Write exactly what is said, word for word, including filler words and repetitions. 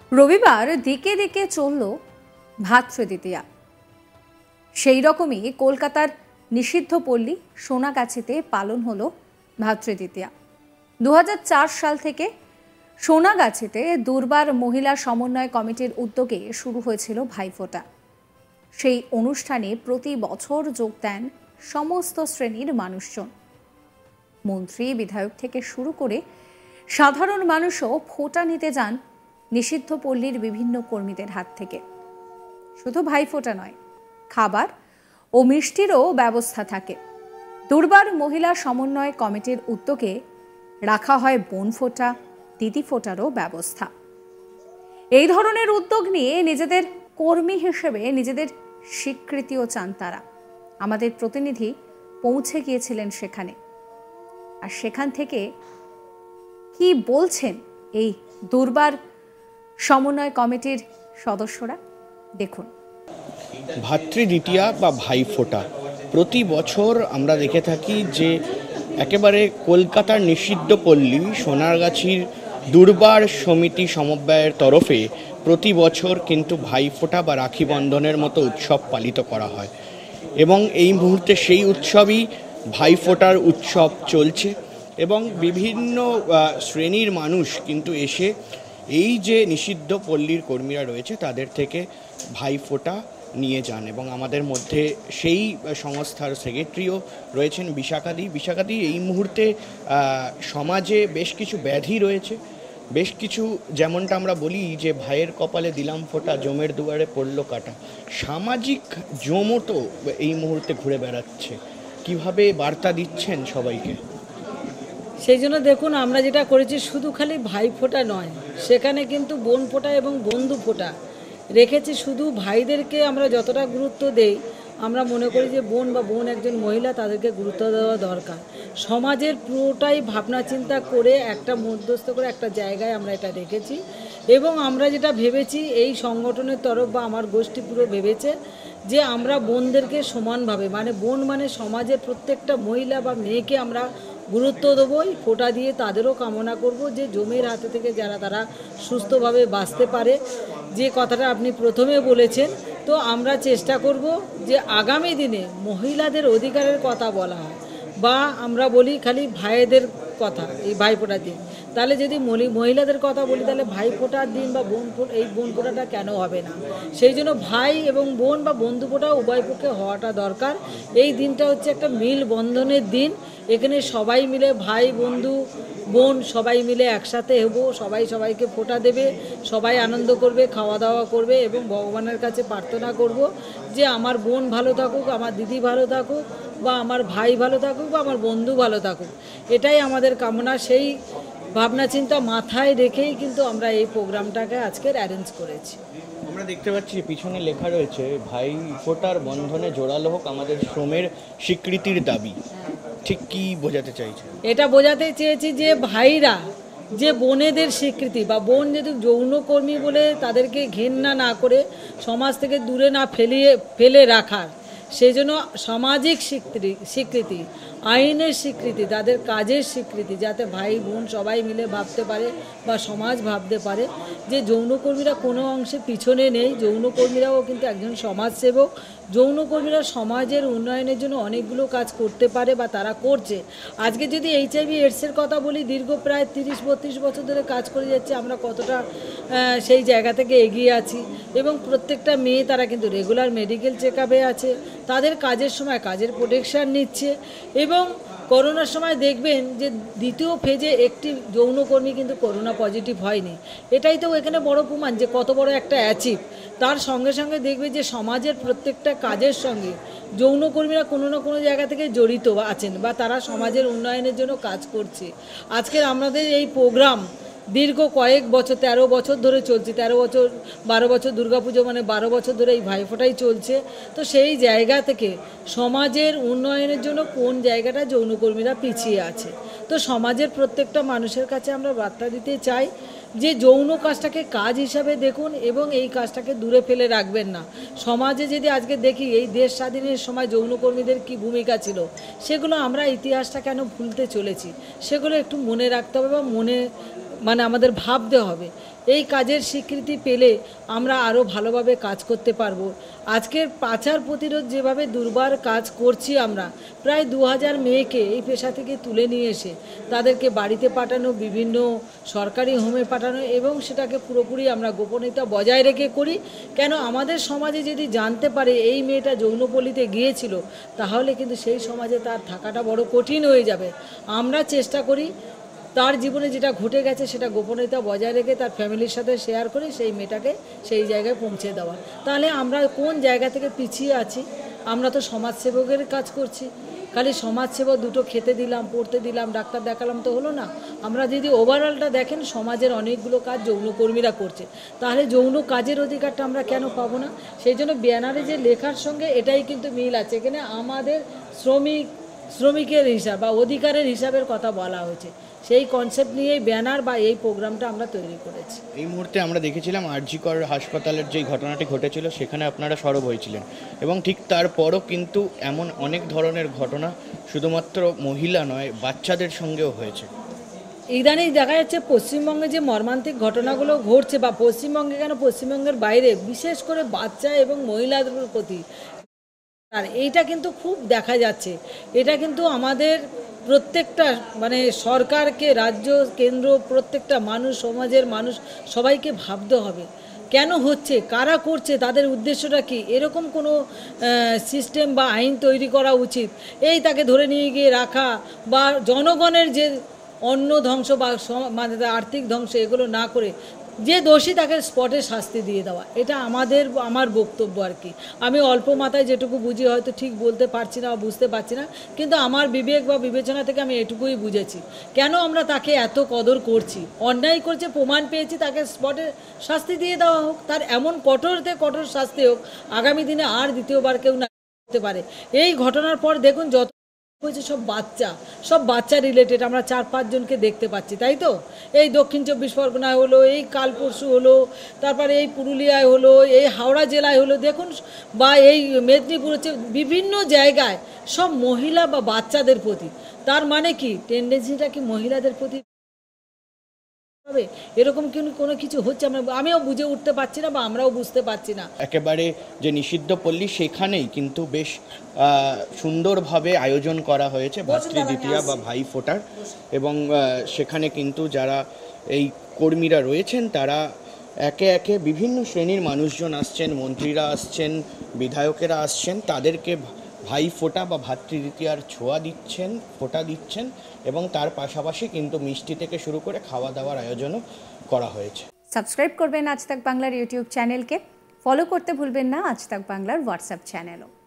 রবিবার দিকে দিকে চলল ভাতৃদ্বিতীয়া। সেই রকমই কলকাতার নিষিদ্ধ পল্লী সোনাগাছিতে পালন হলো ভাতৃদ্বিতীয়া। দু হাজার চার সাল থেকে সোনাগাছিতে দুর্বার মহিলা সমন্বয় কমিটির উদ্যোগে শুরু হয়েছিল ভাইফোঁটা। সেই অনুষ্ঠানে প্রতি বছর যোগ দেন সমস্ত শ্রেণীর মানুষজন। মন্ত্রী বিধায়ক থেকে শুরু করে সাধারণ মানুষও ফোঁটা নিতে যান নিষিদ্ধ পল্লীর বিভিন্ন কর্মীদের হাত থেকে। শুধু ভাইফোঁটা নয়, খাবার ও মিষ্টিরও ব্যবস্থা থাকে। দুর্বার মহিলা সমন্বয় কমিটির উদ্যোগে রাখা হয় বোনফোঁটা, দিদি ফোঁটারও ব্যবস্থা। এই ধরনের উদ্যোগ নিয়ে নিজেদের কর্মী হিসেবে নিজেদের স্বীকৃতিও চান তারা। আমাদের প্রতিনিধি পৌঁছে গিয়েছিলেন সেখানে, আর সেখান থেকে কি বলছেন এই দুর্বার সমন্বয় কমিটির সদস্যরা দেখুন। ভাতৃদ্বিতীয়া বা ভাইফোঁটা প্রতি বছর আমরা দেখে থাকি যে একেবারে কলকাতার নিষিদ্ধ পল্লী সোনারগাছির দুর্বার সমিতি সমবায়ের তরফে প্রতি বছর কিন্তু ভাইফোঁটা বা রাখি বন্ধনের মতো উৎসব পালিত করা হয়, এবং এই মুহূর্তে সেই উৎসবই ভাইফোঁটার উৎসব চলছে। এবং বিভিন্ন শ্রেণীর মানুষ কিন্তু এসে এই যে নিষিদ্ধ পল্লীর কর্মীরা রয়েছে তাদের থেকে ভাইফোঁটা নিয়ে যান। এবং আমাদের মধ্যে সেই সংস্থার সেক্রেটারিও রয়েছেন বিশাখাদি। বিশাখাদি, এই মুহূর্তে সমাজে বেশ কিছু ব্যাধি রয়েছে, বেশ কিছু, যেমনটা আমরা বলি যে ভাইয়ের কপালে দিলাম ফোঁটা, জমের দুয়ারে পড়লো কাটা, সামাজিক জমও তো এই মুহূর্তে ঘুরে বেড়াচ্ছে। কিভাবে বার্তা দিচ্ছেন সবাইকে? সেই জন্য দেখুন, আমরা যেটা করেছি শুধু খালি ভাইফোঁটা নয়, সেখানে কিন্তু বোন ফোঁটা এবং বন্ধু ফোঁটা রেখেছি। শুধু ভাইদেরকে আমরা যতটা গুরুত্ব দেই, আমরা মনে করি যে বোন বা বোন একজন মহিলা, তাদেরকে গুরুত্ব দেওয়া দরকার। সমাজের পুরোটাই ভাবনা চিন্তা করে একটা মধ্যস্থ করে একটা জায়গায় আমরা এটা রেখেছি। এবং আমরা যেটা ভেবেছি, এই সংগঠনের তরফ বা আমার গোষ্ঠী পুরো ভেবেছে যে আমরা বোনদেরকে সমানভাবে, মানে বোন মানে সমাজের প্রত্যেকটা মহিলা বা মেয়েকে আমরা গুরুত্ব দেবই। ফোঁটা দিয়ে তাদেরও কামনা করব যে জমের হাতে থেকে যারা তারা সুস্থভাবে বাঁচতে পারে, যে কথাটা আপনি প্রথমে বলেছেন। তো আমরা চেষ্টা করব যে আগামী দিনে মহিলাদের অধিকারের কথা বলা হয়, বা আমরা বলি খালি ভাইদের কথা এই ভাইফোঁটার দিন, তাহলে যদি মহিলাদের কথা বলি তাহলে ভাইফোঁটার দিন বা বোন এই বোন ফোঁটাটা কেন হবে না? সেই জন্য ভাই এবং বোন বা বন্ধু ফোঁটা উভয় পক্ষে হওয়াটা দরকার। এই দিনটা হচ্ছে একটা মিল বন্ধনের দিন। এখানে সবাই মিলে ভাই, বন্ধু, বোন সবাই মিলে একসাথে হব, সবাই সবাইকে ফোঁটা দেবে, সবাই আনন্দ করবে, খাওয়া দাওয়া করবে এবং ভগবানের কাছে প্রার্থনা করব যে আমার বোন ভালো থাকুক, আমার দিদি ভালো থাকুক, বা আমার ভাই ভালো থাকুক, বা আমার বন্ধু ভালো থাকুক। এটাই আমাদের কামনা। সেই ভাবনা চিন্তা মাথায় রেখেই কিন্তু আমরা এই প্রোগ্রামটাকে আজকের অ্যারেঞ্জ করেছি। আমরা দেখতে পাচ্ছি পিছনে লেখা রয়েছে ভাইফোঁটার বন্ধনে জোড়ালো হোক আমাদের শ্রমের স্বীকৃতির দাবি। ঠিক কি বোঝাতে চাইছে? এটা বোঝাতে চেয়েছি যে ভাইরা যে বোনেদের স্বীকৃতি, বা বোন যদি যৌনকর্মী বলে তাদেরকে ঘেন্না না করে সমাজ থেকে দূরে না ফেলিয়ে ফেলে রাখার, সেই জন্য সামাজিক স্বীকৃতি স্বীকৃতি আইনের স্বীকৃতি, তাদের কাজের স্বীকৃতি, যাতে ভাই বোন সবাই মিলে ভাবতে পারে বা সমাজ ভাবতে পারে যে যৌনকর্মীরা কোনো অংশে পিছনে নেই। যৌনকর্মীরাও কিন্তু একজন সমাজসেবক। যৌনকর্মীরা সমাজের উন্নয়নের জন্য অনেকগুলো কাজ করতে পারে বা তারা করছে। আজকে যদি এইচআইভি এডসের কথা বলি, দীর্ঘ প্রায় তিরিশ বত্রিশ বছর ধরে কাজ করে যাচ্ছে, আমরা কতটা সেই জায়গা থেকে এগিয়ে আছি। এবং প্রত্যেকটা মেয়ে তারা কিন্তু রেগুলার মেডিকেল চেক আপে আছে, তাদের কাজের সময় কাজের প্রোটেকশান নিচ্ছে। এবং করোনার সময় দেখবেন যে দ্বিতীয় ফেজে একটি যৌনকর্মী কিন্তু করোনা পজিটিভ হয়নি। এটাই তো এখানে বড় প্রমাণ যে কত বড় একটা অ্যাচিভ। তার সঙ্গে সঙ্গে দেখবে যে সমাজের প্রত্যেকটা কাজের সঙ্গে যৌনকর্মীরা কোনো না কোনো জায়গা থেকে জড়িত আছেন, বা তারা সমাজের উন্নয়নের জন্য কাজ করছে। আজকের আমাদের এই প্রোগ্রাম দীর্ঘ কয়েক বছর, তেরো বছর ধরে চলছে। তেরো বছর বারো বছর দুর্গাপুজো মানে বারো বছর ধরে এই ভাইফোঁটাই চলছে। তো সেই জায়গা থেকে সমাজের উন্নয়নের জন্য কোন জায়গাটা যৌনকর্মীরা পিছিয়ে আছে, তো সমাজের প্রত্যেকটা মানুষের কাছে আমরা বার্তা দিতে চাই যে যৌন কাজটাকে কাজ হিসাবে দেখুন এবং এই কাজটাকে দূরে ফেলে রাখবেন না। সমাজে যদি আজকে দেখি এই দেশ স্বাধীনের সময় যৌনকর্মীদের কি ভূমিকা ছিল, সেগুলো আমরা ইতিহাসটা কেন ভুলতে চলেছি, সেগুলো একটু মনে রাখতে হবে বা মনে মানে আমাদের ভাবতে হবে। এই কাজের স্বীকৃতি পেলে আমরা আরও ভালোভাবে কাজ করতে পারবো। আজকের পাচার প্রতিরোধ যেভাবে দুর্বার কাজ করছি আমরা, প্রায় দু হাজার মেয়েকে এই পেশা থেকে তুলে নিয়ে এসে তাদেরকে বাড়িতে পাঠানো, বিভিন্ন সরকারি হোমে পাঠানো, এবং সেটাকে পুরোপুরি আমরা গোপনীয়তা বজায় রেখে করি। কেন, আমাদের সমাজে যদি জানতে পারে এই মেয়েটা যৌনপল্লীতে গিয়েছিল, তাহলে কিন্তু সেই সমাজে তার থাকাটা বড় কঠিন হয়ে যাবে। আমরা চেষ্টা করি তার জীবনে যেটা ঘটে গেছে সেটা গোপনীয়তা বজায় রেখে তার ফ্যামিলির সাথে শেয়ার করে সেই মেয়েটাকে সেই জায়গায় পৌঁছে দেওয়া। তাহলে আমরা কোন জায়গা থেকে পিছিয়ে আছি? আমরা তো সমাজসেবকের কাজ করছি, খালি সমাজসেবক দুটো খেতে দিলাম, পড়তে দিলাম, ডাক্তার দেখালাম তো হলো না। আমরা যদি ওভারঅলটা দেখেন, সমাজের অনেকগুলো কাজ যৌনকর্মীরা করছে, তাহলে যৌন কাজের অধিকারটা আমরা কেন পাবো না? সেই জন্য ব্যানারে যে লেখার সঙ্গে এটাই কিন্তু মিল আছে। এখানে আমাদের শ্রমিক শ্রমিকের হিসাব বা অধিকারের হিসাবের কথা বলা হয়েছে, সেই কনসেপ্ট নিয়েই ব্যানার বা এই প্রোগ্রামটা আমরা তৈরি করেছি। এই মুহূর্তে আমরা দেখেছিলাম আরজিকর হাসপাতালের যেই ঘটনাটি ঘটেছিল সেখানে আপনারা সরব হয়েছিলেন, এবং ঠিক তারপরও কিন্তু এমন অনেক ধরনের ঘটনা শুধুমাত্র মহিলা নয়, বাচ্চাদের সঙ্গেও হয়েছে। ইদানিং দেখা যাচ্ছে পশ্চিমবঙ্গে যে মর্মান্তিক ঘটনাগুলো ঘটছে, বা পশ্চিমবঙ্গে কেন পশ্চিমবঙ্গের বাইরে, বিশেষ করে বাচ্চা এবং মহিলাদের প্রতি, আর এইটা কিন্তু খুব দেখা যাচ্ছে। এটা কিন্তু আমাদের প্রত্যেকটা মানে সরকারকে, রাজ্য, কেন্দ্র, প্রত্যেকটা মানুষ, সমাজের মানুষ সবাইকে ভাবতে হবে কেন হচ্ছে, কারা করছে, তাদের উদ্দেশ্যটা কি। এরকম কোনো সিস্টেম বা আইন তৈরি করা উচিত। এই তাকে ধরে নিয়ে গিয়ে রাখা বা জনগণের যে অন্ন ধ্বংস বা মানে আর্থিক ধ্বংস, এগুলো না করে যে দোষী তাকে স্পটে শাস্তি দিয়ে দেওয়া, এটা আমাদের আমার বক্তব্য আর কি। আমি অল্প মাথায় যেটুকু বুঝি, হয়তো ঠিক বলতে পারছি না বা বুঝতে পারছি না, কিন্তু আমার বিবেক বা বিবেচনা থেকে আমি এটুকুই বুঝেছি। কেন আমরা তাকে এত কদর করছি? অন্যায় করছে, প্রমাণ পেয়েছি, তাকে স্পটে শাস্তি দিয়ে দেওয়া হোক, তার এমন কঠোরতে কঠোর শাস্তি হোক, আগামী দিনে আর দ্বিতীয়বার কেউ না করতে পারে। এই ঘটনার পর দেখুন যত হয়েছে সব বাচ্চা, সব বাচ্চা রিলেটেড আমরা চার পাঁচজনকে দেখতে পাচ্ছি, তাই তো? এই দক্ষিণ চব্বিশ পরগনায় হলো, এই কাল পরশু হলো, তারপরে এই পুরুলিয়ায় হলো, এই হাওড়া জেলায় হলো, দেখুন, বা এই মেদিনীপুর, হচ্ছে বিভিন্ন জায়গায় সব মহিলা বা বাচ্চাদের প্রতি। তার মানে কি টেন্ডেন্সিটা কি মহিলাদের প্রতি হবে? এরকম কিন্তু কোনো কিছু হচ্ছে, আমরা আমিও বুঝে উঠতে পারছি না বা আমরাও বুঝতে পারছি না। একেবারে যে নিষিদ্ধ পল্লী সেখানেই কিন্তু বেশ সুন্দরভাবে আয়োজন করা হয়েছে ভাতৃ দ্বিতীয়া বা ভাই ফোটার, এবং সেখানে কিন্তু যারা এই কর্মীরা রয়েছেন তারা একে একে বিভিন্ন শ্রেণীর মানুষজন আসছেন, মন্ত্রীরা আসছেন, বিধায়কেরা আসছেন, তাদেরকে ভাই ফোঁটা বা ভাতৃ দ্বিতীয়ার ছোঁয়া দিচ্ছেন, ফোঁটা দিচ্ছেন, এবং তার পাশাপাশি কিন্তু মিষ্টি থেকে শুরু করে খাওয়া দাওয়ার আয়োজনও করা হয়েছে। সাবস্ক্রাইব করবেন আজ তাক বাংলার ইউটিউব চ্যানেলকে, ফলো করতে ভুলবেন না আজ তাক বাংলার হোয়াটসঅ্যাপ চ্যানেলও।